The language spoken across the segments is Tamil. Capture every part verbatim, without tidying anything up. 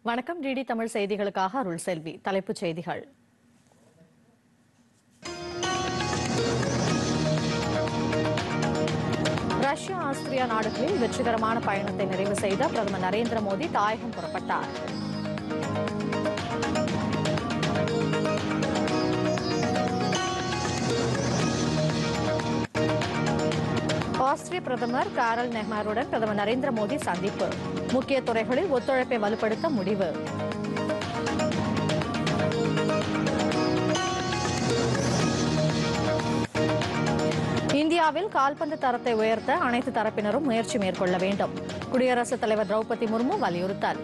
வணக்கம். டிடி தமிழ் செய்திகளுக்காக அருள் செல்வி. தலைப்புச் செய்திகள். ரஷ்யா, ஆஸ்திரியா நாடுகளில் வெற்றிகரமான பயணத்தை நிறைவு செய்த பிரதமர் நரேந்திர மோடி தாயகம் புறப்பட்டார். ஆஸ்திரிய பிரதமர் காரல் நெஹ்மருடன் பிரதமர் நரேந்திர மோடி சந்திப்பு. முக்கிய துறைகளில் ஒத்துழைப்பை வலுப்படுத்த முடிவு. இந்தியாவில் கால்பந்து தரத்தை உயர்த்த அனைத்து தரப்பினரும் முயற்சி மேற்கொள்ள வேண்டும். குடியரசுத் தலைவர் திரௌபதி முர்மு வலியுறுத்தல்.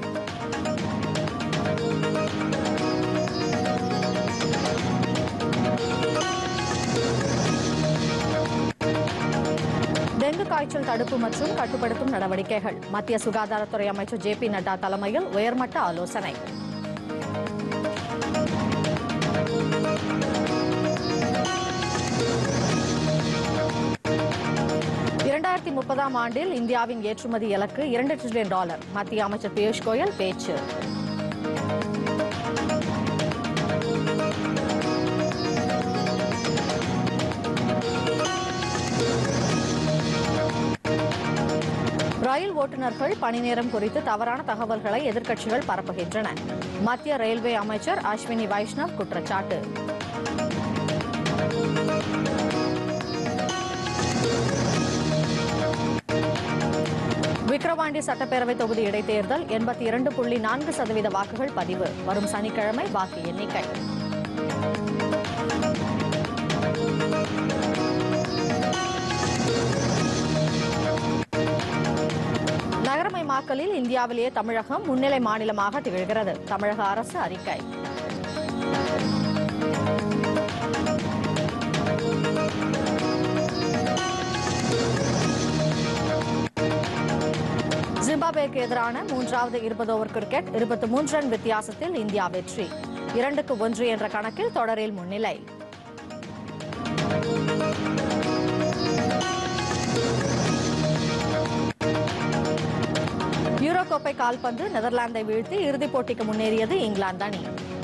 டெங்கு காய்ச்சல் தடுப்பு மற்றும் கட்டுப்படுத்தும் நடவடிக்கைகள். மத்திய சுகாதாரத்துறை அமைச்சர் ஜே பி நட்டா தலைமையில் உயர்மட்ட ஆலோசனை. இரண்டாயிரத்தி முப்பதாம் ஆண்டில் இந்தியாவின் ஏற்றுமதி இலக்கு இரண்டு டிரில்லியன் டாலர். மத்திய அமைச்சர் பியூஷ் கோயல் பேச்சு. ரயில் ஓட்டுநர்கள் பணி நேரம் குறித்து தவறான தகவல்களை எதிர்க்கட்சிகள் பரப்புகின்றன. மத்திய ரயில்வே அமைச்சர் அஸ்வினி வைஷ்ணவ் குற்றச்சாட்டு. விக்கிரவாண்டி சட்டப்பேரவை தொகுதி இடைத்தேர்தல் எண்பத்தி இரண்டு புள்ளி நான்கு சதவீத வாக்குகள் பதிவு. வரும் சனிக்கிழமை வாக்கு எண்ணிக்கை. நகரமயமாக்கலில் இந்தியாவிலேயே தமிழகம் முன்னிலை மாநிலமாக திகழ்கிறது. தமிழக அரசு அறிக்கை. ஜிம்பாப்வேக்கு எதிரான மூன்றாவது இருபது ஓவர் கிரிக்கெட் இருபத்தி மூன்று ரன் வித்தியாசத்தில் இந்தியா வெற்றி. இரண்டுக்கு ஒன்று என்ற கணக்கில் தொடரில் முன்னிலை. யூரோ கோப்பை கால்பந்து நெதர்லாந்தை வீழ்த்தி இறுதிப் போட்டிக்கு முன்னேறியது இங்கிலாந்து அணி.